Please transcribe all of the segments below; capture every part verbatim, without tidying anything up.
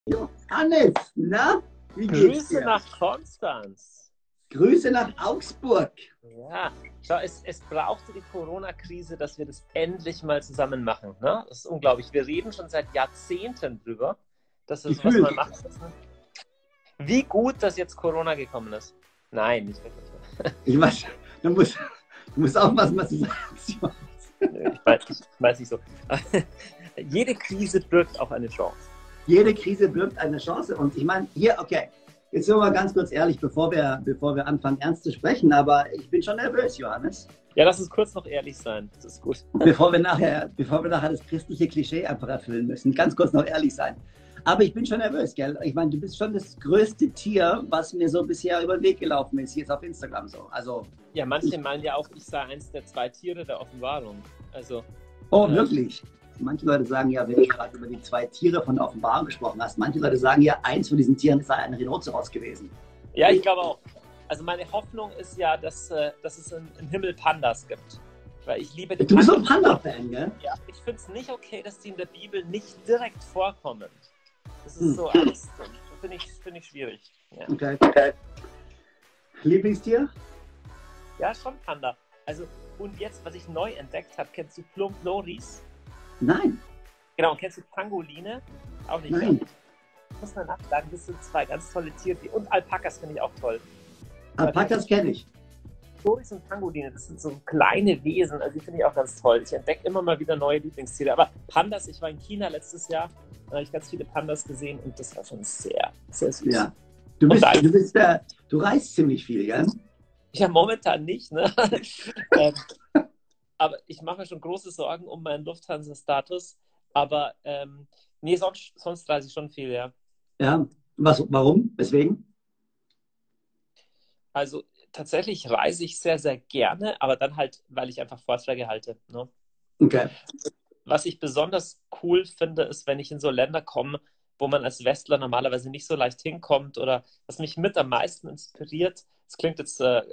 Jo, Hannes, na, wie geht's Grüße dir? nach Konstanz. Grüße nach Augsburg. Ja, schau, es, es brauchte die Corona-Krise, dass wir das endlich mal zusammen machen. Ne? Das ist unglaublich. Wir reden schon seit Jahrzehnten drüber, dass wir sowas Gefühlt. mal machen müssen. Wie gut, dass jetzt Corona gekommen ist. Nein, nicht wirklich. Ich weiß, du musst, du musst aufpassen, was du sagst. Nö, ich weiß, ich weiß nicht so. Jede Krise birgt auch eine Chance. Jede Krise birgt eine Chance. Und ich meine, hier, okay, jetzt sind wir mal ganz kurz ehrlich, bevor wir, bevor wir anfangen, ernst zu sprechen, aber ich bin schon nervös, Johannes. Ja, lass uns kurz noch ehrlich sein. Das ist gut. Bevor wir nachher, bevor wir nachher das christliche Klischee einfach erfüllen müssen, ganz kurz noch ehrlich sein. Aber ich bin schon nervös, gell? Ich meine, du bist schon das größte Tier, was mir so bisher über den Weg gelaufen ist, jetzt auf Instagram so. Also, Ja, manche meinen ja auch, ich sei eins der zwei Tiere der Offenbarung. Also, oh, äh, wirklich? Manche Leute sagen ja, wenn du gerade über die zwei Tiere von der Offenbarung gesprochen hast, manche Leute sagen ja, eins von diesen Tieren sei ein Rhinoceros gewesen. Ja, ich glaube auch. Also meine Hoffnung ist ja, dass, äh, dass es im, im Himmel Pandas gibt. Weil ich liebe die Du bist so Pandas. ein Panda-Fan, gell? Ja, ich finde es nicht okay, dass die in der Bibel nicht direkt vorkommen. Das ist Hm. so alles, finde ich, find ich schwierig. Ja. Okay. okay. Lieblingstier? Ja, schon Panda. Also, und jetzt, was ich neu entdeckt habe, kennst du Plump Loris? Nein. Genau, und kennst du Pangoline? Auch nicht. Nein. Ja. Ich muss mal nachschlagen, das sind zwei ganz tolle Tiere. Und Alpakas finde ich auch toll. Alpakas kenne ich. Loris und Pangoline, das sind so kleine Wesen, also die finde ich auch ganz toll. Ich entdecke immer mal wieder neue Lieblingstiere. Aber Pandas, ich war in China letztes Jahr, da habe ich ganz viele Pandas gesehen und das war schon sehr, sehr süß. Ja. Du bist, du bist der, du reist ziemlich viel, gell? Ja, momentan nicht, ne? ähm, aber ich mache mir schon große Sorgen um meinen Lufthansa-Status. Aber ähm, nee, sonst, sonst reise ich schon viel, ja. Ja. Was, warum? Weswegen? Also tatsächlich reise ich sehr, sehr gerne, aber dann halt, weil ich einfach Vorträge halte. Ne? Okay. Was ich besonders cool finde, ist, wenn ich in so Länder komme, wo man als Westler normalerweise nicht so leicht hinkommt oder was mich mit am meisten inspiriert, das klingt jetzt äh,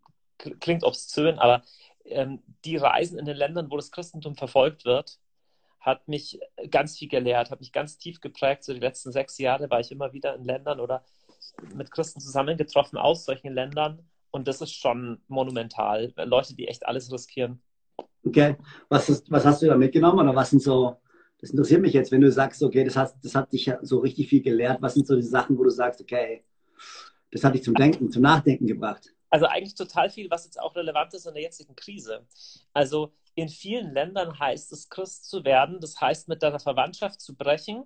klingt obszön, aber ähm, die Reisen in den Ländern, wo das Christentum verfolgt wird, hat mich ganz viel gelehrt, hat mich ganz tief geprägt. So die letzten sechs Jahre war ich immer wieder in Ländern oder mit Christen zusammengetroffen aus solchen Ländern und das ist schon monumental. Leute, die echt alles riskieren. Okay. Was, ist, was hast du da mitgenommen oder was sind so, das interessiert mich jetzt, wenn du sagst, okay, das, hast, das hat dich ja so richtig viel gelehrt. Was sind so die Sachen, wo du sagst, okay, das hat dich zum Denken, zum Nachdenken gebracht? Also eigentlich total viel, was jetzt auch relevant ist in der jetzigen Krise. Also in vielen Ländern heißt es, Christ zu werden, das heißt, mit deiner Verwandtschaft zu brechen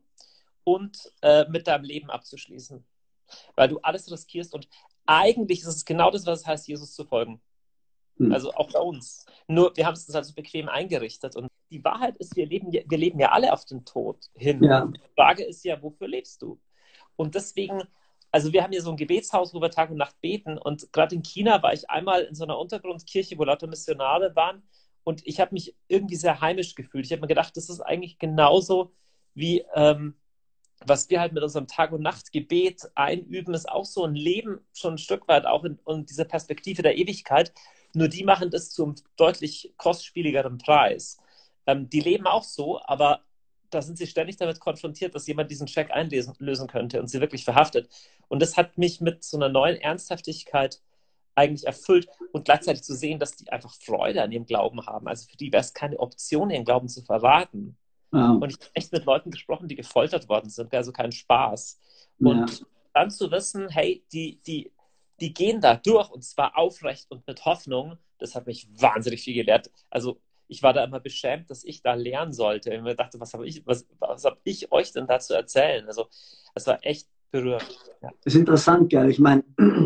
und äh, mit deinem Leben abzuschließen. Weil du alles riskierst und eigentlich ist es genau das, was es heißt, Jesus zu folgen. Hm. Also auch bei uns. Nur wir haben es uns halt so bequem eingerichtet. Und die Wahrheit ist, wir leben, wir leben ja alle auf den Tod hin. Ja. Die Frage ist ja, wofür lebst du? Und deswegen, also wir haben hier so ein Gebetshaus, wo wir Tag und Nacht beten. Und gerade in China war ich einmal in so einer Untergrundkirche, wo lauter Missionare waren. Und ich habe mich irgendwie sehr heimisch gefühlt. Ich habe mir gedacht, das ist eigentlich genauso wie... Ähm, was wir halt mit unserem Tag- und Nachtgebet einüben, ist auch so ein Leben schon ein Stück weit auch in, in dieser Perspektive der Ewigkeit. Nur die machen das zum deutlich kostspieligeren Preis. Ähm, die leben auch so, aber da sind sie ständig damit konfrontiert, dass jemand diesen Scheck einlösen lösen könnte und sie wirklich verhaftet. Und das hat mich mit so einer neuen Ernsthaftigkeit eigentlich erfüllt und gleichzeitig zu sehen, dass die einfach Freude an ihrem Glauben haben. Also für die wäre es keine Option, ihren Glauben zu verraten. Ja. Und ich habe echt mit Leuten gesprochen, die gefoltert worden sind, also kein Spaß. Ja. Und dann zu wissen, hey, die, die, die gehen da durch und zwar aufrecht und mit Hoffnung, das hat mich wahnsinnig viel gelehrt. Also ich war da immer beschämt, dass ich da lernen sollte. Ich mir dachte, was habe ich, was, was hab ich euch denn da zu erzählen? Also es war echt berührend. Ja. Das ist interessant, gell? Ich meine,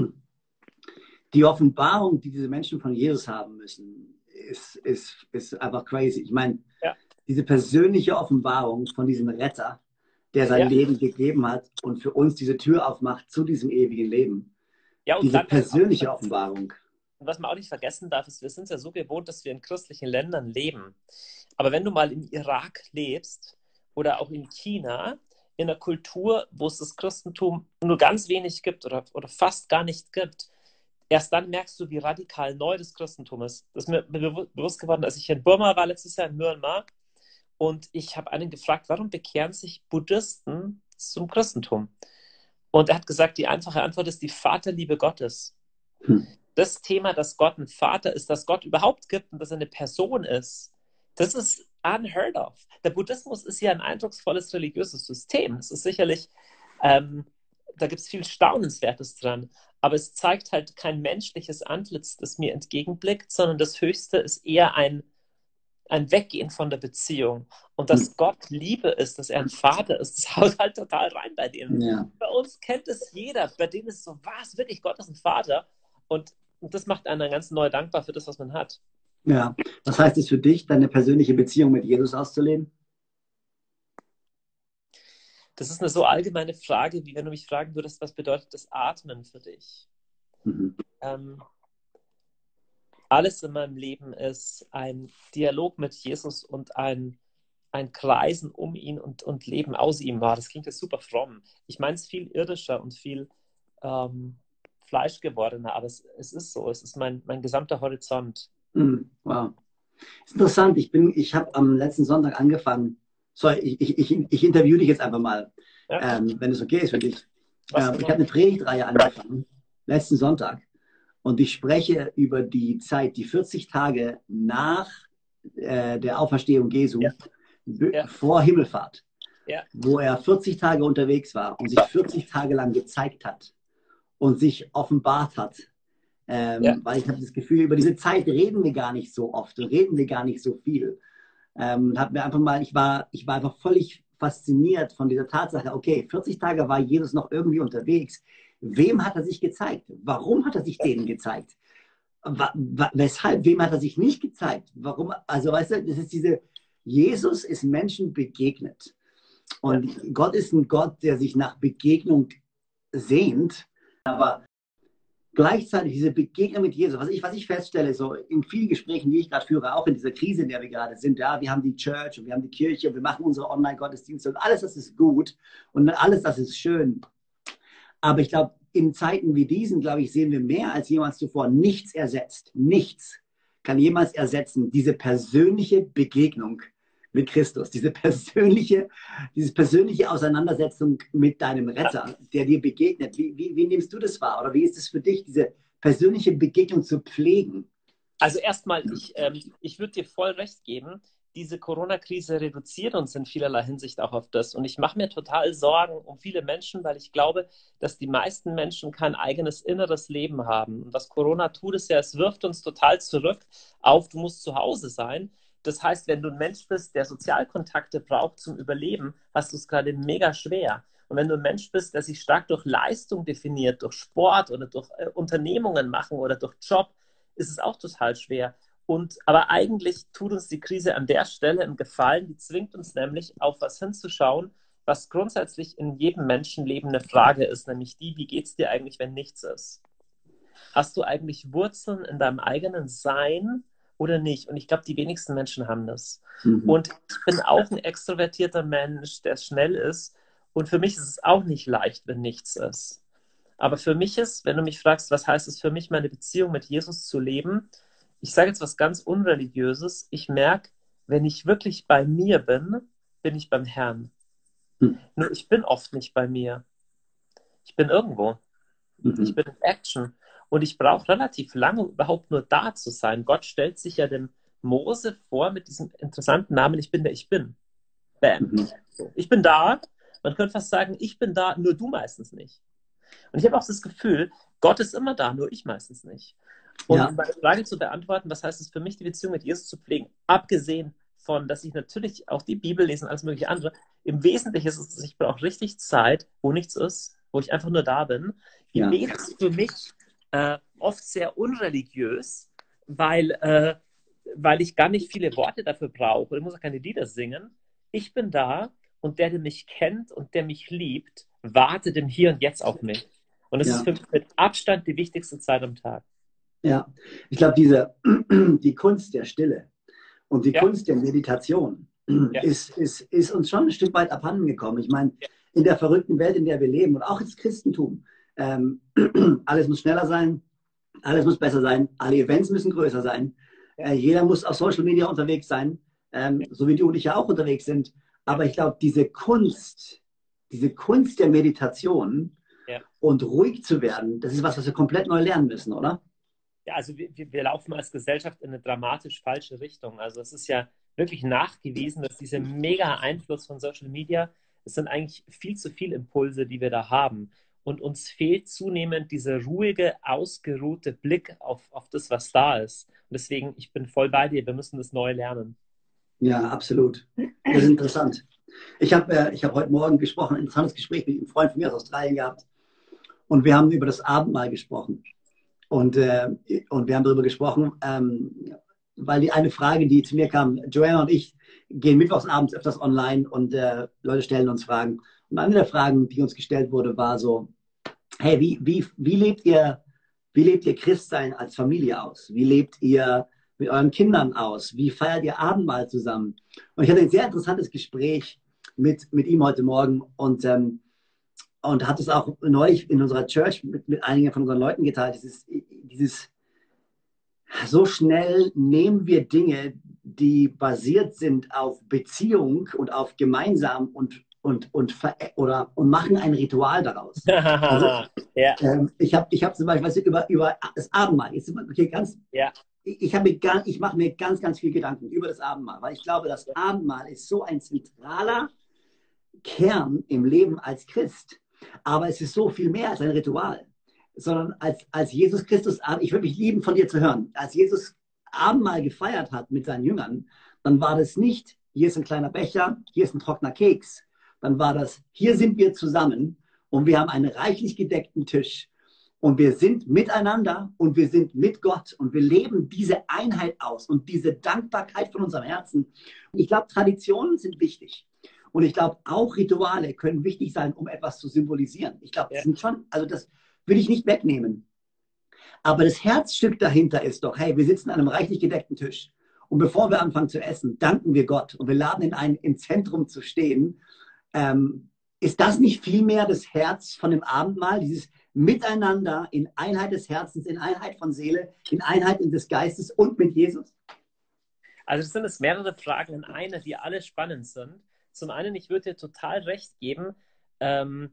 die Offenbarung, die diese Menschen von Jesus haben müssen, ist, ist, ist einfach crazy. Ich meine, Ja. diese persönliche Offenbarung von diesem Retter, der sein Ja. Leben gegeben hat und für uns diese Tür aufmacht zu diesem ewigen Leben. Ja, und Diese dann, persönliche Offenbarung. Und was man auch nicht vergessen darf, ist, wir sind ja so gewohnt, dass wir in christlichen Ländern leben. Aber wenn du mal im Irak lebst oder auch in China, in einer Kultur, wo es das Christentum nur ganz wenig gibt oder, oder fast gar nicht gibt, erst dann merkst du, wie radikal neu das Christentum ist. Das ist mir bewusst geworden, als ich in Burma war letztes Jahr in Myanmar und ich habe einen gefragt, warum bekehren sich Buddhisten zum Christentum. Und er hat gesagt, die einfache Antwort ist die Vaterliebe Gottes. Hm. Das Thema, dass Gott ein Vater ist, dass Gott überhaupt gibt und dass er eine Person ist, das ist unheard of. Der Buddhismus ist ja ein eindrucksvolles religiöses System. Es ist sicherlich, ähm, da gibt es viel Staunenswertes dran, aber es zeigt halt kein menschliches Antlitz, das mir entgegenblickt, sondern das Höchste ist eher ein, ein Weggehen von der Beziehung. Und dass Hm. Gott Liebe ist, dass er ein Vater ist, das haut halt total rein bei denen. Ja. Bei uns kennt es jeder, bei denen ist es so, was, wirklich, Gott ist ein Vater. Und, und das macht einen dann ganz neu dankbar für das, was man hat. Ja. Was heißt es für dich, deine persönliche Beziehung mit Jesus auszuleben? Das ist eine so allgemeine Frage, wie wenn du mich fragen würdest, was bedeutet das Atmen für dich? Mhm. Ähm, alles in meinem Leben ist ein Dialog mit Jesus und ein, ein Kreisen um ihn und, und Leben aus ihm war. Das klingt jetzt super fromm. Ich meine es viel irdischer und viel ähm, fleischgewordener, aber es, es ist so. Es ist mein, mein gesamter Horizont. Mhm. Wow. Ist interessant. Ich bin, ich habe am letzten Sonntag angefangen. Sorry, ich, ich, ich, ich interviewe dich jetzt einfach mal, Ja? ähm, wenn es okay ist für dich. Was Ähm, ich genau? habe eine Predigtreihe angefangen, letzten Sonntag. Und ich spreche über die Zeit, die vierzig Tage nach äh, der Auferstehung Jesu, Ja. be- Ja. vor Himmelfahrt, Ja. wo er vierzig Tage unterwegs war und sich vierzig Tage lang gezeigt hat und sich offenbart hat. Ähm, Ja. Weil ich habe das Gefühl, über diese Zeit reden wir gar nicht so oft, reden wir gar nicht so viel. Ähm, hab mir einfach mal, ich war, ich war einfach völlig fasziniert von dieser Tatsache, okay, vierzig Tage war Jesus noch irgendwie unterwegs. Wem hat er sich gezeigt? Warum hat er sich denen gezeigt? Wa- wa- weshalb? Wem hat er sich nicht gezeigt? Warum? Also, weißt du, das ist diese, Jesus ist Menschen begegnet. Und Ja. Gott ist ein Gott, der sich nach Begegnung sehnt. Aber gleichzeitig diese Begegnung mit Jesus, was ich, was ich feststelle, so in vielen Gesprächen, die ich gerade führe, auch in dieser Krise, in der wir gerade sind, ja, wir haben die Church und wir haben die Kirche und wir machen unsere Online-Gottesdienste und alles, das ist gut und alles, das ist schön. Aber ich glaube, in Zeiten wie diesen, glaube ich, sehen wir mehr als jemals zuvor. Nichts ersetzt. Nichts kann jemals ersetzen. Diese persönliche Begegnung mit Christus, diese persönliche, diese persönliche Auseinandersetzung mit deinem Retter, der dir begegnet. Wie, wie, wie nimmst du das wahr? Oder wie ist es für dich, diese persönliche Begegnung zu pflegen? Also erstmal, ich, ähm, ich würde dir voll recht geben, diese Corona-Krise reduziert uns in vielerlei Hinsicht auch auf das. Und ich mache mir total Sorgen um viele Menschen, weil ich glaube, dass die meisten Menschen kein eigenes inneres Leben haben. Und was Corona tut, ist ja, es wirft uns total zurück auf, du musst zu Hause sein. Das heißt, wenn du ein Mensch bist, der Sozialkontakte braucht zum Überleben, hast du es gerade mega schwer. Und wenn du ein Mensch bist, der sich stark durch Leistung definiert, durch Sport oder durch äh, Unternehmungen machen oder durch Job, ist es auch total schwer. Und, aber eigentlich tut uns die Krise an der Stelle einen Gefallen, die zwingt uns nämlich auf was hinzuschauen, was grundsätzlich in jedem Menschenleben eine Frage ist, nämlich die, wie geht es dir eigentlich, wenn nichts ist? Hast du eigentlich Wurzeln in deinem eigenen Sein oder nicht? Und ich glaube, die wenigsten Menschen haben das. Mhm. Und ich bin auch ein extrovertierter Mensch, der schnell ist. Und für mich ist es auch nicht leicht, wenn nichts ist. Aber für mich ist, wenn du mich fragst, was heißt es für mich, meine Beziehung mit Jesus zu leben, ich sage jetzt was ganz Unreligiöses. Ich merke, wenn ich wirklich bei mir bin, bin ich beim Herrn. Mhm. Nur ich bin oft nicht bei mir. Ich bin irgendwo. Mhm. Ich bin in Action. Und ich brauche relativ lange, um überhaupt nur da zu sein. Gott stellt sich ja dem Mose vor mit diesem interessanten Namen, ich bin der Ich Bin. Bam. Mhm. So. Ich bin da. Man könnte fast sagen, ich bin da, nur du meistens nicht. Und ich habe auch das Gefühl, Gott ist immer da, nur ich meistens nicht. Und Ja. um meine Frage zu beantworten, was heißt es für mich, die Beziehung mit Jesus zu pflegen, abgesehen von, dass ich natürlich auch die Bibel lese und alles mögliche andere, im Wesentlichen ist es, ich brauche richtig Zeit, wo nichts ist, wo ich einfach nur da bin. Ja. Gebet ist für mich äh, oft sehr unreligiös, weil, äh, weil ich gar nicht viele Worte dafür brauche. Ich muss auch keine Lieder singen. Ich bin da und der, der mich kennt und der mich liebt, wartet im Hier und Jetzt auf mich. Und es Ja. ist für mich mit Abstand die wichtigste Zeit am Tag. Ja, ich glaube, diese, die Kunst der Stille und die Ja. Kunst der Meditation Ja. ist, ist, ist uns schon ein Stück weit abhanden gekommen. Ich meine, Ja. in der verrückten Welt, in der wir leben und auch ins Christentum, ähm, alles muss schneller sein, alles muss besser sein, alle Events müssen größer sein, äh, jeder muss auf Social Media unterwegs sein, ähm, so wie du und ich ja auch unterwegs sind. Aber ich glaube, diese Kunst, diese Kunst der Meditation Ja. und ruhig zu werden, das ist was, was wir komplett neu lernen müssen, oder? Ja, also wir, wir laufen als Gesellschaft in eine dramatisch falsche Richtung. Also es ist ja wirklich nachgewiesen, dass dieser mega Einfluss von Social Media, es sind eigentlich viel zu viele Impulse, die wir da haben. Und uns fehlt zunehmend dieser ruhige, ausgeruhte Blick auf, auf das, was da ist. Und deswegen, ich bin voll bei dir, wir müssen das neu lernen. Ja, absolut. Das ist interessant. Ich habe äh, ich hab heute Morgen gesprochen, ein interessantes Gespräch mit einem Freund von mir aus Australien gehabt. Und wir haben über das Abendmahl gesprochen. Und, äh, und wir haben darüber gesprochen, ähm, weil die eine Frage, die zu mir kam, Joanna und ich gehen mittwochs abends öfters online und äh, Leute stellen uns Fragen. Und eine der Fragen, die uns gestellt wurde, war so, hey, wie, wie, wie lebt ihr, wie lebt ihr Christsein als Familie aus? Wie lebt ihr mit euren Kindern aus? Wie feiert ihr Abendmahl zusammen? Und ich hatte ein sehr interessantes Gespräch mit, mit ihm heute Morgen und ähm, und hat es auch neulich in unserer Church mit, mit einigen von unseren Leuten geteilt. Dieses, dieses, so schnell nehmen wir Dinge, die basiert sind auf Beziehung und auf gemeinsam und, und, und, oder, und machen ein Ritual daraus. Also, Ja. ähm, ich habe ich hab zum Beispiel weißt du, über, über das Abendmahl. Jetzt, okay, ganz, Ja. ich, ich, mir gar, ich mache mir ganz, ganz viel Gedanken über das Abendmahl, weil ich glaube, das Abendmahl ist so ein zentraler Kern im Leben als Christ. Aber es ist so viel mehr als ein Ritual, sondern als, als Jesus Christus, ich würde mich lieben, von dir zu hören, als Jesus Abendmahl gefeiert hat mit seinen Jüngern, dann war das nicht, hier ist ein kleiner Becher, hier ist ein trockener Keks, dann war das, hier sind wir zusammen und wir haben einen reichlich gedeckten Tisch und wir sind miteinander und wir sind mit Gott und wir leben diese Einheit aus und diese Dankbarkeit von unserem Herzen. Und ich glaube, Traditionen sind wichtig. Und ich glaube, auch Rituale können wichtig sein, um etwas zu symbolisieren. Ich glaube, das sind schon, also das will ich nicht wegnehmen. Aber das Herzstück dahinter ist doch, hey, wir sitzen an einem reichlich gedeckten Tisch. Und bevor wir anfangen zu essen, danken wir Gott. Und wir laden ihn ein, im Zentrum zu stehen. Ähm, ist das nicht vielmehr das Herz von dem Abendmahl? Dieses Miteinander in Einheit des Herzens, in Einheit von Seele, in Einheit des Geistes und mit Jesus? Also es sind es mehrere Fragen in einer, die alle spannend sind. Zum einen, ich würde dir total recht geben, ähm,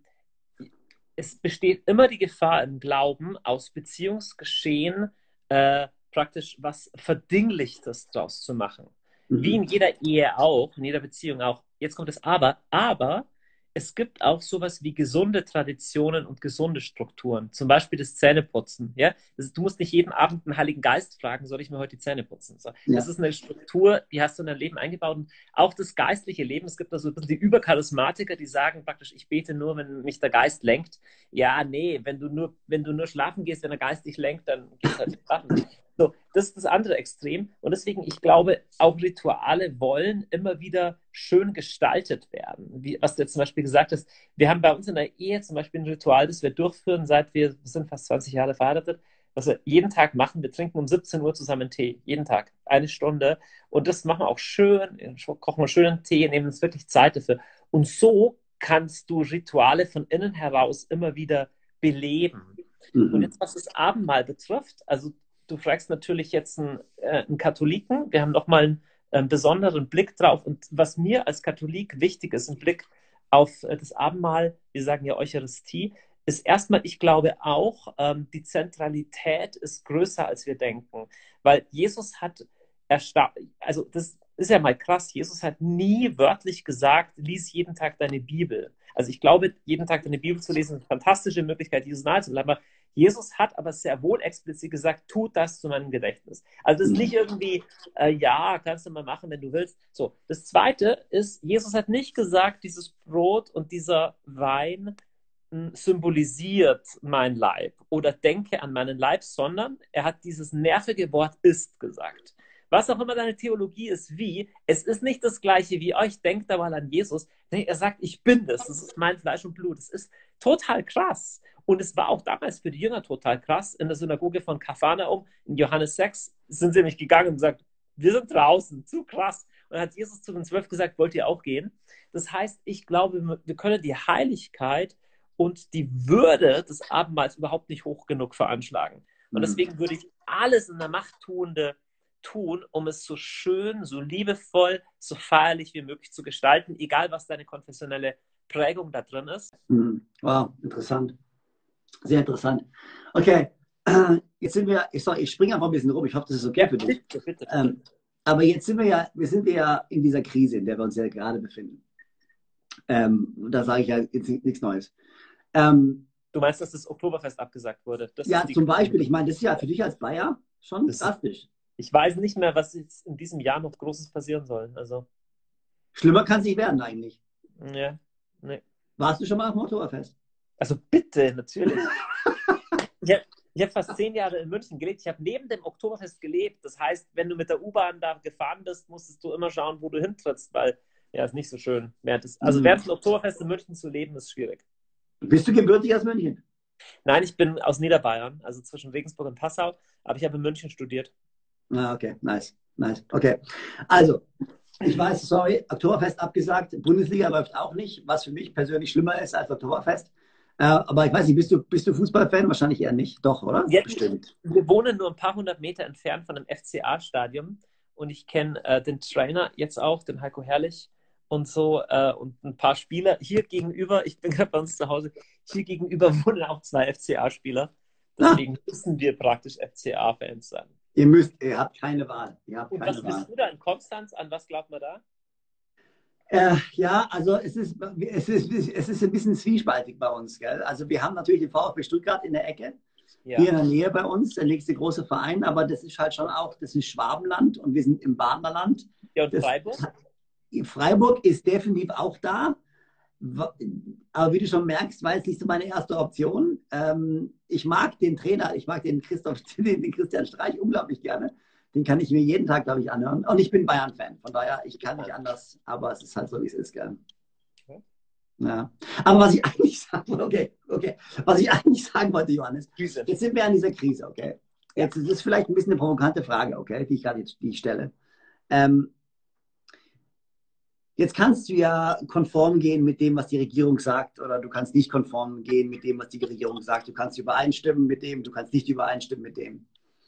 es besteht immer die Gefahr im Glauben, aus Beziehungsgeschehen äh, praktisch was Verdinglichtes draus zu machen. Mhm. Wie in jeder Ehe auch, in jeder Beziehung auch. Jetzt kommt das Aber, aber es gibt auch sowas wie gesunde Traditionen und gesunde Strukturen. Zum Beispiel das Zähneputzen. Ja? Das, du musst nicht jeden Abend einen Heiligen Geist fragen, soll ich mir heute die Zähne putzen? So. Ja. Das ist eine Struktur, die hast du in dein Leben eingebaut. Und auch das geistliche Leben, es gibt da so ein bisschen die Übercharismatiker, die sagen praktisch, ich bete nur, wenn mich der Geist lenkt. Ja, nee, wenn du nur, wenn du nur schlafen gehst, wenn der Geist dich lenkt, dann gehst du halt nicht schlafen. So, das ist das andere Extrem. Und deswegen, ich glaube, auch Rituale wollen immer wieder schön gestaltet werden. Wie, was du jetzt zum Beispiel gesagt hast, wir haben bei uns in der Ehe zum Beispiel ein Ritual, das wir durchführen, seit wir, wir sind fast zwanzig Jahre verheiratet, was wir jeden Tag machen. Wir trinken um siebzehn Uhr zusammen Tee. Jeden Tag. Eine Stunde. Und das machen wir auch schön, kochen wir schönen Tee, nehmen uns wirklich Zeit dafür. Und so kannst du Rituale von innen heraus immer wieder beleben. Mhm. Und jetzt, was das Abendmahl betrifft, also du fragst natürlich jetzt einen, äh, einen Katholiken. Wir haben nochmal einen äh, besonderen Blick drauf. Und was mir als Katholik wichtig ist, ein Blick auf äh, das Abendmahl, wir sagen ja Eucharistie, ist erstmal, ich glaube auch, ähm, die Zentralität ist größer, als wir denken. Weil Jesus hat, also das ist ja mal krass, Jesus hat nie wörtlich gesagt, lies jeden Tag deine Bibel. Also ich glaube, jeden Tag deine Bibel zu lesen, ist eine fantastische Möglichkeit, Jesus nahe zu bleiben. Aber Jesus hat aber sehr wohl explizit gesagt, tut das zu meinem Gedächtnis. Also das ist nicht irgendwie, äh, ja, kannst du mal machen, wenn du willst. So, das Zweite ist, Jesus hat nicht gesagt, dieses Brot und dieser Wein mh, symbolisiert mein Leib oder denke an meinen Leib, sondern er hat dieses nervige Wort ist gesagt. Was auch immer deine Theologie ist, wie, es ist nicht das Gleiche wie euch, denkt da mal an Jesus. Nee, er sagt, ich bin das, das ist mein Fleisch und Blut. Das ist total krass. Und es war auch damals für die Jünger total krass. In der Synagoge von Kapharnaum, in Johannes sechs, sind sie nämlich gegangen und gesagt, wir sind draußen, zu krass. Und dann hat Jesus zu den Zwölf gesagt, wollt ihr auch gehen? Das heißt, ich glaube, wir können die Heiligkeit und die Würde des Abendmahls überhaupt nicht hoch genug veranschlagen. Und deswegen würde ich alles in der Macht Tuende tun, um es so schön, so liebevoll, so feierlich wie möglich zu gestalten, egal was deine konfessionelle Prägung da drin ist. Mhm. Wow, interessant. Sehr interessant. Okay, äh, jetzt sind wir, ich, sorry, ich springe einfach ein bisschen rum. Ich hoffe, das ist okay Ja, für dich. bitte, bitte, bitte. Ähm, aber jetzt sind wir ja, wir sind ja in dieser Krise, in der wir uns ja gerade befinden. Ähm, da sage ich ja jetzt nichts Neues. Ähm, Du meinst, dass das Oktoberfest abgesagt wurde? Das ist ja, die zum Beispiel, ich meine, das ist ja für dich als Bayer schon das ist, drastisch. ich weiß nicht mehr, was jetzt in diesem Jahr noch Großes passieren soll. Also, Schlimmer kann es nicht werden eigentlich. ja, nee. Warst du schon mal auf dem Oktoberfest? Also bitte, natürlich. Ich habe ich hab fast zehn Jahre in München gelebt. Ich habe neben dem Oktoberfest gelebt. Das heißt, wenn du mit der U-Bahn da gefahren bist, musstest du immer schauen, wo du hintrittst, weil ja, ist nicht so schön. Während des, also Mhm. während des Oktoberfest in München zu leben, ist schwierig. Bist du gebürtig aus München? Nein, ich bin aus Niederbayern, also zwischen Regensburg und Passau, aber ich habe in München studiert. Ah, okay, nice, nice. Okay, also, ich weiß, sorry, Oktoberfest abgesagt, Bundesliga läuft auch nicht, was für mich persönlich schlimmer ist als Oktoberfest. Äh, aber ich weiß nicht, bist du, bist du Fußballfan? Wahrscheinlich eher nicht. Doch, oder? Ja, Bestimmt. wir wohnen nur ein paar hundert Meter entfernt von einem F C A-Stadion und ich kenne äh, den Trainer jetzt auch, den Heiko Herrlich und so äh, und ein paar Spieler. Hier gegenüber, ich bin gerade bei uns zu Hause, hier gegenüber wohnen auch zwei F C A-Spieler. Ah, Deswegen müssen wir praktisch F C A-Fans sein. ihr müsst, ihr habt keine Wahl. Ihr habt Und keine was Wahl. bist du da in Konstanz? An was glaubt man da? Äh, ja, also es ist, es, ist, es ist ein bisschen zwiespaltig bei uns. Gell? Also wir haben natürlich den VfB Stuttgart in der Ecke, Ja. hier in der Nähe bei uns, der nächste große Verein, aber das ist halt schon auch, das ist Schwabenland und wir sind im Badenerland. Ja, und Das, Freiburg? Freiburg ist definitiv auch da, aber wie du schon merkst, war es nicht so meine erste Option. Ähm, ich mag den Trainer, ich mag den Christoph, den, den Christian Streich unglaublich gerne. Den kann ich mir jeden Tag, glaube ich, anhören. Und ich bin Bayern-Fan, von daher, ich kann nicht anders, aber es ist halt so, wie es ist, gell. Ja. Aber was ich eigentlich sagen wollte, okay, okay, was ich eigentlich sagen wollte, Johannes, Krise. jetzt sind wir an dieser Krise, okay. Jetzt ist es vielleicht ein bisschen eine provokante Frage, okay, die ich gerade die ich stelle. Ähm, jetzt kannst du ja konform gehen mit dem, was die Regierung sagt, oder du kannst nicht konform gehen mit dem, was die Regierung sagt. Du kannst übereinstimmen mit dem, du kannst nicht übereinstimmen mit dem.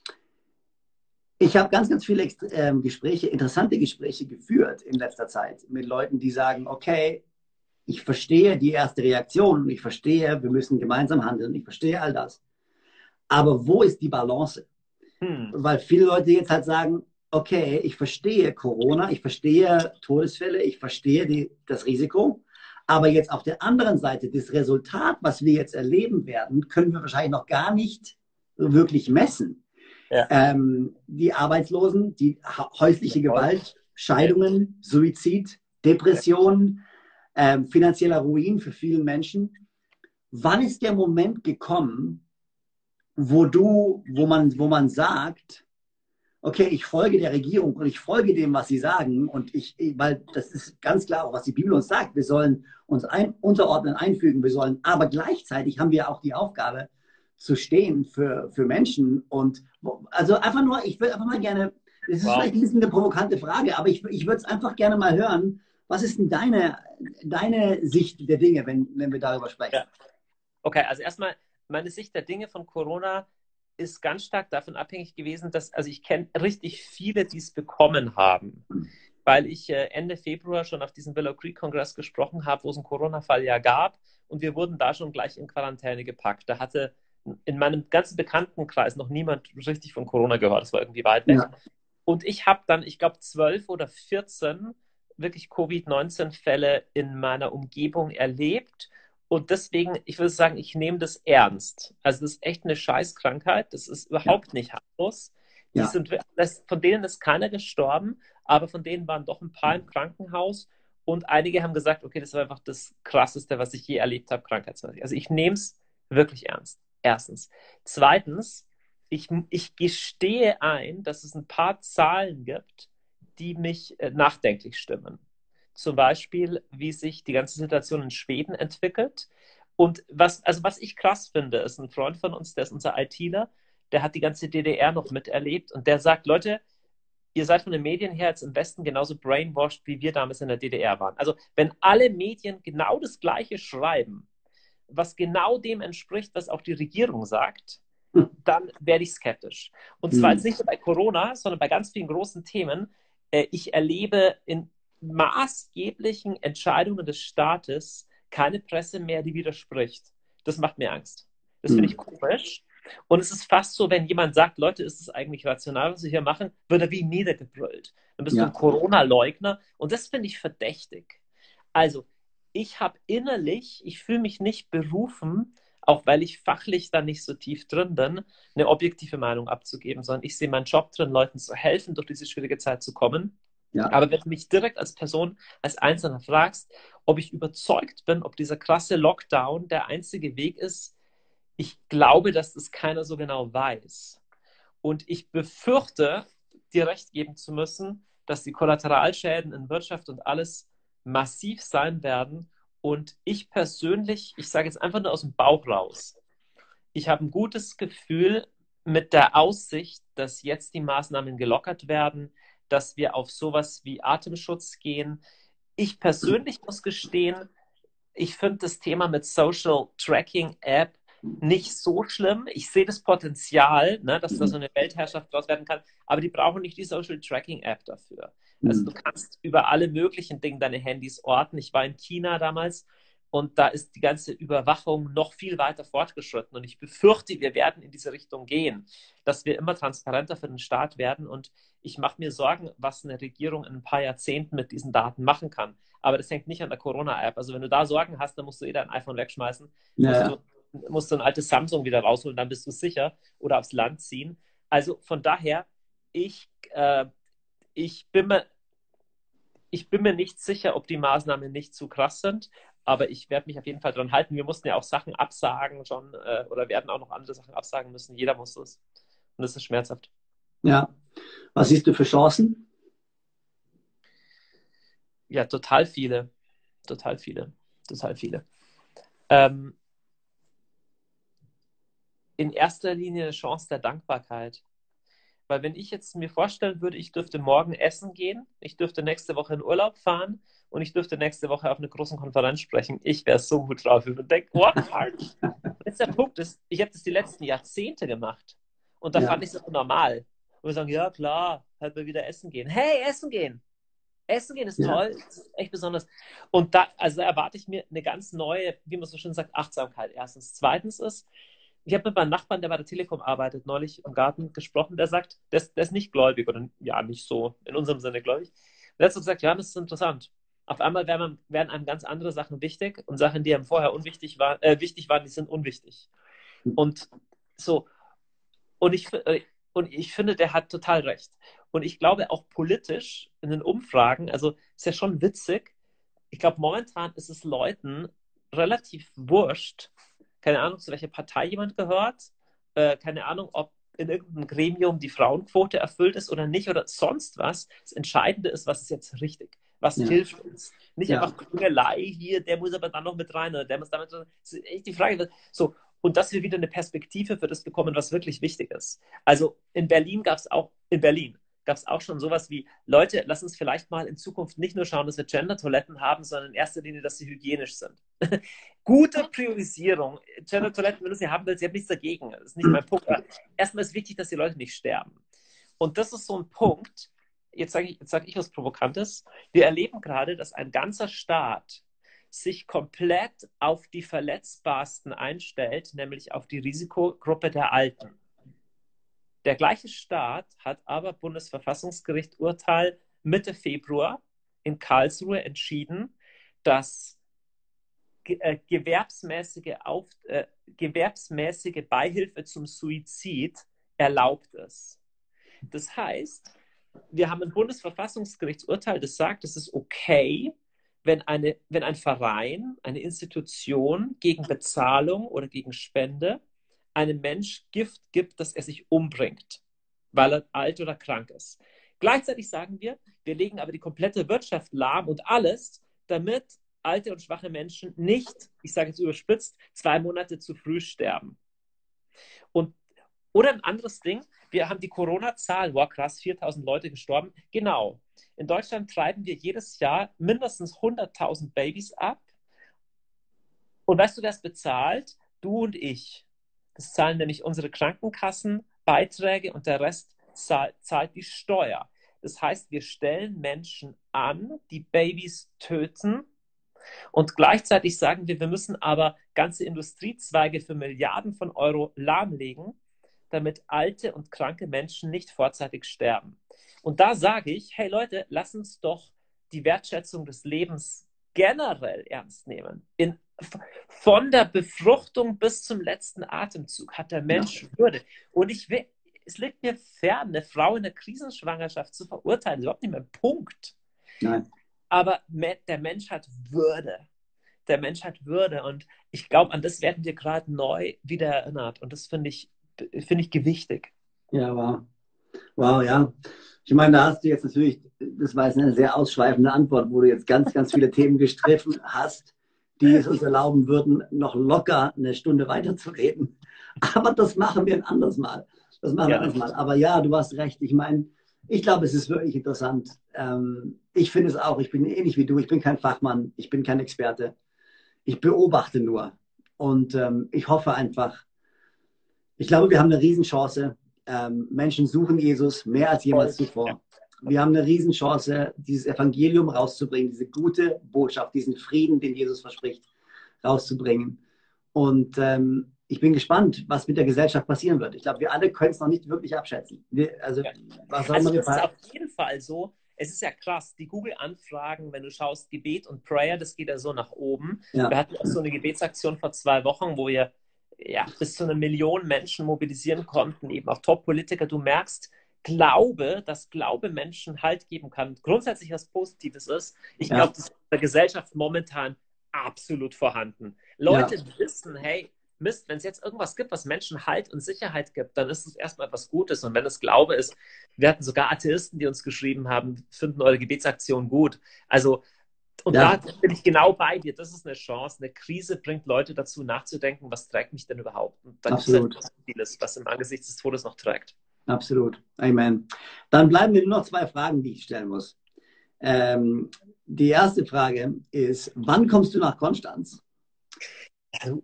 Ich habe ganz, ganz viele ähm, Gespräche, interessante Gespräche geführt in letzter Zeit mit Leuten, die sagen, okay, ich verstehe die erste Reaktion, ich verstehe, wir müssen gemeinsam handeln, ich verstehe all das. Aber wo ist die Balance? Hm. Weil viele Leute jetzt halt sagen, okay, ich verstehe Corona, ich verstehe Todesfälle, ich verstehe die, das Risiko, aber jetzt auf der anderen Seite, das Resultat, was wir jetzt erleben werden, können wir wahrscheinlich noch gar nicht wirklich messen. Ja. Ähm, die Arbeitslosen, die häusliche Gewalt, Scheidungen, Suizid, Depressionen, ähm, finanzieller Ruin für viele Menschen. Wann ist der Moment gekommen, wo du, wo man, wo man sagt, okay, ich folge der Regierung und ich folge dem, was sie sagen und ich, weil das ist ganz klar auch, was die Bibel uns sagt, wir sollen uns ein, unterordnen, einfügen, wir sollen, aber gleichzeitig haben wir auch die Aufgabe, zu stehen für, für Menschen und also einfach nur, ich will einfach mal gerne, das ist wow. vielleicht ein bisschen eine provokante Frage, aber ich, ich würde es einfach gerne mal hören, was ist denn deine, deine Sicht der Dinge, wenn, wenn wir darüber sprechen? Ja. Okay, also erstmal, meine Sicht der Dinge von Corona ist ganz stark davon abhängig gewesen, dass, also ich kenne richtig viele, die es bekommen haben, hm. weil ich äh, Ende Februar schon auf diesem Willow Creek Kongress gesprochen habe, wo es einen Corona-Fall ja gab und wir wurden da schon gleich in Quarantäne gepackt. Da hatte in meinem ganzen Bekanntenkreis noch niemand richtig von Corona gehört. Das war irgendwie weit weg. Ja. Und ich habe dann, ich glaube, zwölf oder vierzehn wirklich Covid neunzehn Fälle in meiner Umgebung erlebt. Und deswegen, ich würde sagen, ich nehme das ernst. Also das ist echt eine Scheißkrankheit. Das ist überhaupt ja. nicht harmlos. Die ja. sind, das, von denen ist keiner gestorben, aber von denen waren doch ein paar im Krankenhaus. Und einige haben gesagt, okay, das war einfach das Krasseste, was ich je erlebt habe, krankheitsmäßig. Also ich nehme es wirklich ernst. Erstens. Zweitens, ich, ich gestehe ein, dass es ein paar Zahlen gibt, die mich äh, nachdenklich stimmen. Zum Beispiel, wie sich die ganze Situation in Schweden entwickelt. Und was, also was ich krass finde, ist ein Freund von uns, der ist unser ITler, der hat die ganze D D R noch miterlebt und der sagt, Leute, ihr seid von den Medien her jetzt im Westen genauso brainwashed, wie wir damals in der D D R waren. Also wenn alle Medien genau das Gleiche schreiben, was genau dem entspricht, was auch die Regierung sagt, dann werde ich skeptisch. Und zwar jetzt nicht nur bei Corona, sondern bei ganz vielen großen Themen. Ich erlebe in maßgeblichen Entscheidungen des Staates keine Presse mehr, die widerspricht. Das macht mir Angst. Das finde ich komisch. Und es ist fast so, wenn jemand sagt, Leute, ist es eigentlich rational, was Sie hier machen, wird er wie niedergebrüllt. Dann bist ja. du ein Corona-Leugner. Und das finde ich verdächtig. Also, ich habe innerlich, ich fühle mich nicht berufen, auch weil ich fachlich da nicht so tief drin bin, eine objektive Meinung abzugeben, sondern ich sehe meinen Job drin, Leuten zu helfen, durch diese schwierige Zeit zu kommen. Ja. Aber wenn du mich direkt als Person, als Einzelner fragst, ob ich überzeugt bin, ob dieser krasse Lockdown der einzige Weg ist, ich glaube, dass das keiner so genau weiß. Und ich befürchte, dir recht geben zu müssen, dass die Kollateralschäden in Wirtschaft und alles massiv sein werden. Und ich persönlich, ich sage jetzt einfach nur aus dem Bauch raus, ich habe ein gutes Gefühl mit der Aussicht, dass jetzt die Maßnahmen gelockert werden, dass wir auf sowas wie Atemschutz gehen. Ich persönlich muss gestehen, ich finde das Thema mit Social Tracking App nicht so schlimm. Ich sehe das Potenzial, ne, dass da so eine Weltherrschaft draus werden kann, aber die brauchen nicht die Social Tracking App dafür. Also du kannst über alle möglichen Dinge deine Handys orten. Ich war in China damals und da ist die ganze Überwachung noch viel weiter fortgeschritten und ich befürchte, wir werden in diese Richtung gehen, dass wir immer transparenter für den Staat werden und ich mache mir Sorgen, was eine Regierung in ein paar Jahrzehnten mit diesen Daten machen kann. Aber das hängt nicht an der Corona-App. Also wenn du da Sorgen hast, dann musst du eh dein iPhone wegschmeißen, ja. musst, du, musst du ein altes Samsung wieder rausholen, dann bist du sicher oder aufs Land ziehen. Also von daher, ich, äh, ich, bin mir, ich bin mir nicht sicher, ob die Maßnahmen nicht zu krass sind, aber ich werde mich auf jeden Fall dran halten. Wir mussten ja auch Sachen absagen schon äh, oder werden auch noch andere Sachen absagen müssen. Jeder muss es. Und das ist schmerzhaft. Ja. Was siehst du für Chancen? Ja, total viele. Total viele. Total viele. Ähm, in erster Linie eine Chance der Dankbarkeit. Weil wenn ich jetzt mir vorstellen würde, ich dürfte morgen essen gehen, ich dürfte nächste Woche in Urlaub fahren und ich dürfte nächste Woche auf einer großen Konferenz sprechen, ich wäre so gut drauf. Ich würde denken, oh, falsch. Jetzt der Punkt ist, ich habe das die letzten Jahrzehnte gemacht und da ja. fand ich es normal. Und wir sagen, ja klar, halt mal wieder essen gehen. Hey, essen gehen! Essen gehen ist ja. toll, das ist echt besonders. Und da, also da erwarte ich mir eine ganz neue, wie man so schön sagt, Achtsamkeit. Erstens. Zweitens ist, ich habe mit meinem Nachbarn, der bei der Telekom arbeitet, neulich im Garten gesprochen, der sagt, der ist, der ist nicht gläubig oder ja, nicht so in unserem Sinne gläubig. Der hat so gesagt, ja, das ist interessant. Auf einmal werden, werden einem ganz andere Sachen wichtig und Sachen, die einem vorher unwichtig waren, äh, wichtig waren, die sind unwichtig. Und so, und ich, und ich finde, der hat total recht. Und ich glaube auch politisch in den Umfragen, also ist ja schon witzig, ich glaube momentan ist es Leuten relativ wurscht, keine Ahnung, zu welcher Partei jemand gehört, äh, keine Ahnung, ob in irgendeinem Gremium die Frauenquote erfüllt ist oder nicht oder sonst was. Das Entscheidende ist, was ist jetzt richtig? Was ja. hilft uns? Nicht ja. einfach Klüngelei hier, der muss aber dann noch mit rein oder der muss damit. Das ist echt die Frage. So, und dass wir wieder eine Perspektive für das bekommen, was wirklich wichtig ist. Also in Berlin gab es auch, in Berlin gab es auch schon sowas wie, Leute, lass uns vielleicht mal in Zukunft nicht nur schauen, dass wir Gender-Toiletten haben, sondern in erster Linie, dass sie hygienisch sind. Gute Priorisierung. Gender-Toiletten, wenn du sie haben willst, ich habe nichts dagegen. Das ist nicht mein Punkt. Aber erstmal ist wichtig, dass die Leute nicht sterben. Und das ist so ein Punkt, jetzt sage ich, jetzt sag ich was Provokantes, wir erleben gerade, dass ein ganzer Staat sich komplett auf die Verletzbarsten einstellt, nämlich auf die Risikogruppe der Alten. Der gleiche Staat hat aber Bundesverfassungsgericht Urteil Mitte Februar in Karlsruhe entschieden, dass ge äh, gewerbsmäßige, Auf äh, gewerbsmäßige Beihilfe zum Suizid erlaubt ist. Das heißt, wir haben ein Bundesverfassungsgerichtsurteil, das sagt, es ist okay, wenn, eine, wenn ein Verein, eine Institution gegen Bezahlung oder gegen Spende einem Mensch Gift gibt, dass er sich umbringt, weil er alt oder krank ist. Gleichzeitig sagen wir, wir legen aber die komplette Wirtschaft lahm und alles, damit alte und schwache Menschen nicht, ich sage jetzt überspitzt, zwei Monate zu früh sterben. Und, oder ein anderes Ding, wir haben die Corona-Zahlen, wow krass, viertausend Leute gestorben. Genau. In Deutschland treiben wir jedes Jahr mindestens hunderttausend Babys ab. Und weißt du, wer es bezahlt? Du und ich. Das zahlen nämlich unsere Krankenkassenbeiträge und der Rest zahlt, zahlt die Steuer. Das heißt, wir stellen Menschen an, die Babys töten, Und gleichzeitig sagen wir, wir müssen aber ganze Industriezweige für Milliarden von Euro lahmlegen, damit alte und kranke Menschen nicht vorzeitig sterben. Und da sage ich, hey Leute, lass uns doch die Wertschätzung des Lebens generell ernst nehmen. In, von der Befruchtung bis zum letzten Atemzug hat der Mensch ja. Würde. Und ich will, es liegt mir fern, eine Frau in der Krisenschwangerschaft zu verurteilen. Das ist überhaupt nicht mein Punkt. Nein. Aber der Mensch hat Würde. Der Mensch hat Würde. Und ich glaube, an das werden wir gerade neu wieder erinnert. Und das finde ich, finde ich gewichtig. Ja, wow. Wow, ja. Ich meine, da hast du jetzt natürlich, das war jetzt eine sehr ausschweifende Antwort, wo du jetzt ganz, ganz viele Themen gestriffen hast, die es uns erlauben würden, noch locker eine Stunde weiterzureden. Aber das machen wir ein anderes Mal. Das machen wir ein anderes Mal. Aber ja, du hast recht. Ich meine, ich glaube, es ist wirklich interessant. Ähm, ich finde es auch. Ich bin ähnlich wie du. Ich bin kein Fachmann. Ich bin kein Experte. Ich beobachte nur. Und ähm, ich hoffe einfach, ich glaube, wir haben eine Riesenchance. Ähm, Menschen suchen Jesus mehr als jemals zuvor. Wir haben eine Riesenchance, dieses Evangelium rauszubringen, diese gute Botschaft, diesen Frieden, den Jesus verspricht, rauszubringen. Und ähm, ich bin gespannt, was mit der Gesellschaft passieren wird. Ich glaube, wir alle können es noch nicht wirklich abschätzen. Wir, also, ja. was also das ist auf jeden Fall so. Es ist ja krass, die Google-Anfragen, wenn du schaust, Gebet und Prayer, das geht ja so nach oben. Ja. Wir hatten auch so eine Gebetsaktion vor zwei Wochen, wo wir ja, bis zu einer Million Menschen mobilisieren konnten, eben auch Top-Politiker. Du merkst, Glaube, dass Glaube Menschen Halt geben kann, grundsätzlich was Positives ist. Ich ja. glaube, das ist in der Gesellschaft momentan absolut vorhanden. Leute ja. wissen, hey, Mist, wenn es jetzt irgendwas gibt, was Menschen Halt und Sicherheit gibt, dann ist es erstmal etwas Gutes. Und wenn es Glaube ist, wir hatten sogar Atheisten, die uns geschrieben haben, finden eure Gebetsaktion gut. Also, und ja. da bin ich genau bei dir. Das ist eine Chance. Eine Krise bringt Leute dazu, nachzudenken, was trägt mich denn überhaupt? Und da gibt es halt vieles, was im Angesicht des Todes noch trägt. Absolut. Amen. Dann bleiben mir nur noch zwei Fragen, die ich stellen muss. Ähm, die erste Frage ist, wann kommst du nach Konstanz? Also,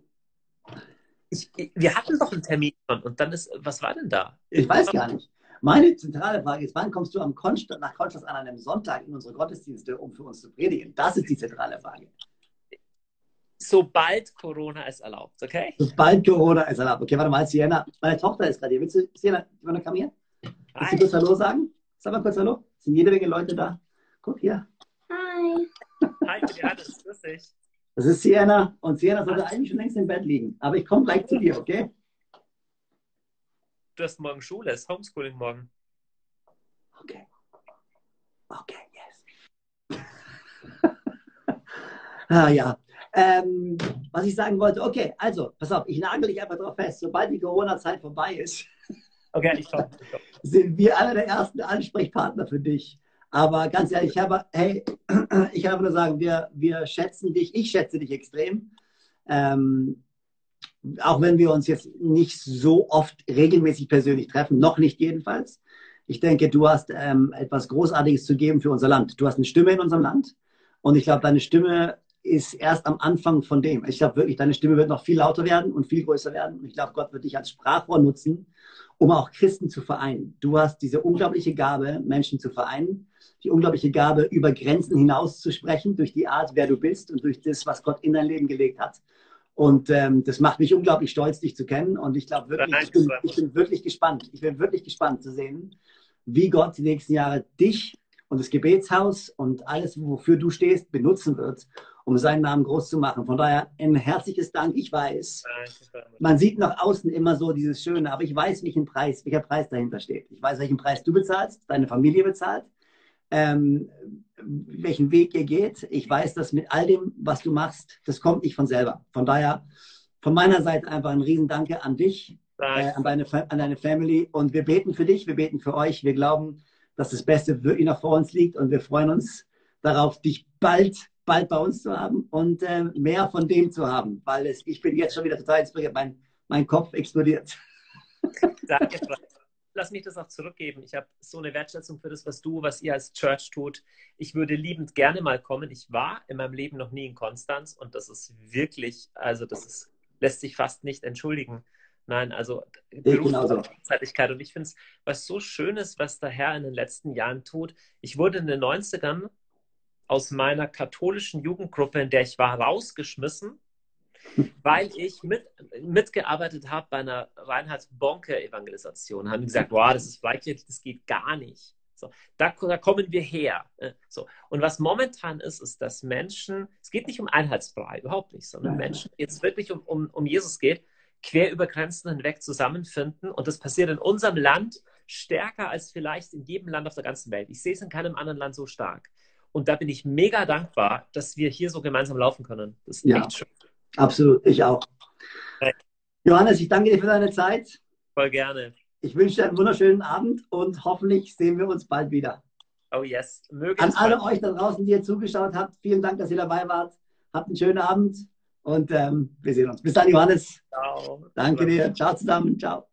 ich, wir hatten doch einen Termin und dann ist, was war denn da? Ich weiß gar nicht. Meine zentrale Frage ist, wann kommst du am Konstanz, nach Konstanz an einem Sonntag in unsere Gottesdienste, um für uns zu predigen? Das ist die zentrale Frage. Sobald Corona es erlaubt, okay? Sobald Corona es erlaubt. Okay, warte mal, Sienna, meine Tochter ist gerade hier. Willst du, Sienna, du komm hier? Willst du kurz Hallo sagen? Sag mal kurz Hallo. Es sind jede Menge Leute da. Guck hier. Hi. Hi, Johannes, grüß dich. Das ist Sienna und Sienna sollte eigentlich schon längst im Bett liegen. Aber ich komme gleich zu dir, okay? Du hast morgen Schule, ist Homeschooling morgen. Okay. Okay, yes. ah ja. Ähm, was ich sagen wollte, okay, also, pass auf, ich nagel dich einfach drauf fest. Sobald die Corona-Zeit vorbei ist, okay, ich komm, ich komm. sind wir einer der ersten Ansprechpartner für dich. Aber ganz ehrlich, ich habe, hey, ich habe nur sagen, wir, wir schätzen dich, ich schätze dich extrem. Ähm, auch wenn wir uns jetzt nicht so oft regelmäßig persönlich treffen, noch nicht jedenfalls. Ich denke, du hast ähm, etwas Großartiges zu geben für unser Land. Du hast eine Stimme in unserem Land und ich glaube, deine Stimme ist erst am Anfang von dem. Ich glaube wirklich, deine Stimme wird noch viel lauter werden und viel größer werden. Und ich glaube, Gott wird dich als Sprachrohr nutzen, um auch Christen zu vereinen. Du hast diese unglaubliche Gabe, Menschen zu vereinen, die unglaubliche Gabe, über Grenzen hinaus zu sprechen, durch die Art, wer du bist und durch das, was Gott in dein Leben gelegt hat. Und ähm, das macht mich unglaublich stolz, dich zu kennen. Und ich glaube wirklich, ich bin, ich bin wirklich gespannt. Ich bin wirklich gespannt zu sehen, wie Gott die nächsten Jahre dich und das Gebetshaus und alles, wofür du stehst, benutzen wird, um seinen Namen groß zu machen. Von daher ein herzliches Dank. Ich weiß, man sieht nach außen immer so dieses Schöne, aber ich weiß, welchen Preis, welcher Preis dahinter steht. Ich weiß, welchen Preis du bezahlst, deine Familie bezahlt, ähm, welchen Weg ihr geht. Ich weiß, dass mit all dem, was du machst, das kommt nicht von selber. Von daher, von meiner Seite einfach ein Riesendanke an dich, äh, an, deine, an deine Family. Und wir beten für dich, wir beten für euch. Wir glauben, dass das Beste wirklich noch vor uns liegt und wir freuen uns darauf, dich bald, bald bei uns zu haben und äh, mehr von dem zu haben, weil es, ich bin jetzt schon wieder total inspiriert. Mein, mein Kopf explodiert. Danke, lass mich das auch zurückgeben. Ich habe so eine Wertschätzung für das, was du, was ihr als Church tut. Ich würde liebend gerne mal kommen. Ich war in meinem Leben noch nie in Konstanz und das ist wirklich, also das ist, lässt sich fast nicht entschuldigen. Nein, also Berufszeitigkeit. Und ich finde es, was so Schönes, was der Herr in den letzten Jahren tut. Ich wurde in den neunzigern aus meiner katholischen Jugendgruppe, in der ich war, rausgeschmissen, weil ich mit, mitgearbeitet habe bei einer Reinhard-Bonke-Evangelisation. Haben die gesagt, wow, das ist freikirchlich, das geht gar nicht. So, da, da kommen wir her. So. Und was momentan ist, ist, dass Menschen, es geht nicht um Einheitsbrei, überhaupt nicht, sondern Menschen, die jetzt wirklich um, um, um Jesus geht, quer über Grenzen hinweg zusammenfinden. Und das passiert in unserem Land stärker als vielleicht in jedem Land auf der ganzen Welt. Ich sehe es in keinem anderen Land so stark. Und da bin ich mega dankbar, dass wir hier so gemeinsam laufen können. Das ist Ja, echt schön. absolut. Ich auch. Johannes, ich danke dir für deine Zeit. Voll gerne. Ich wünsche dir einen wunderschönen Abend und hoffentlich sehen wir uns bald wieder. Oh yes. Möge An alle euch da draußen, die ihr zugeschaut habt, vielen Dank, dass ihr dabei wart. Habt einen schönen Abend und ähm, wir sehen uns. Bis dann, Johannes. Ciao. Danke dir. Ciao zusammen. Ciao.